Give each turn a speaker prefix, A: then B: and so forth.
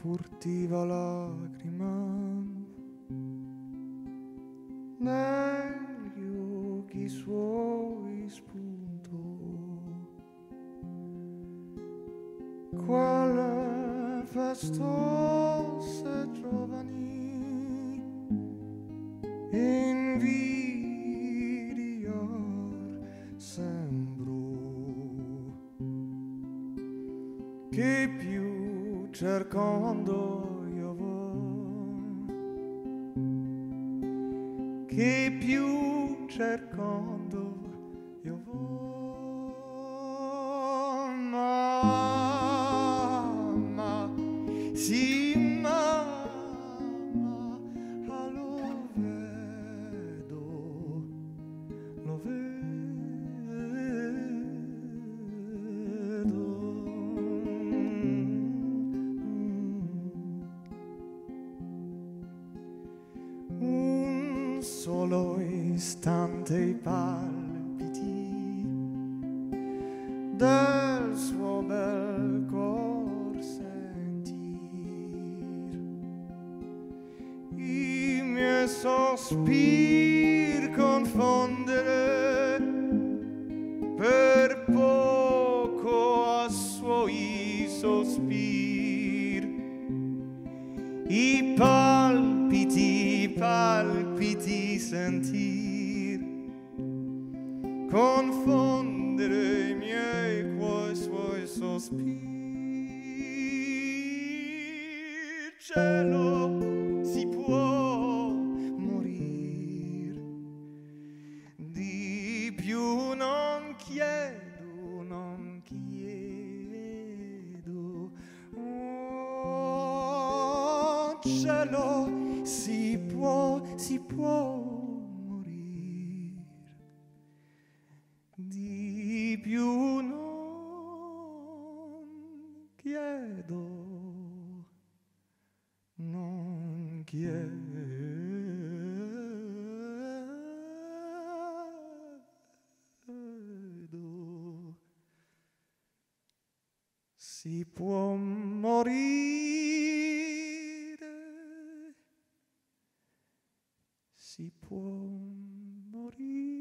A: furtiva lacrima negli occhi suoi spunto, quelle festose giovani invidiar sembro, che più cercando io vo, che più cercando io vo, mamma, sì mamma, lo vedo, lo vedo. Un solo istante i palpiti del suo bel cor sentir, i miei sospir confondere per poco a suoi sospir, i palpiti sentir, confondere i miei coi suoi sospir. Cielo, si può morir, di più non chiedo, non chiedo. Oh, cielo, si può morir, di più non chiedo, non chiedo. Si può morire, si può morire.